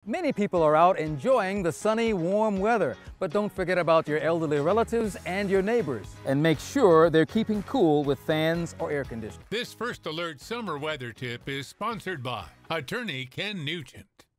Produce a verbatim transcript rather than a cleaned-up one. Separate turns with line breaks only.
Many people are out enjoying the sunny, warm weather, but don't forget about your elderly relatives and your neighbors. And make sure they're keeping cool with fans or air conditioning.
This First Alert Summer Weather Tip is sponsored by Attorney Ken Nugent.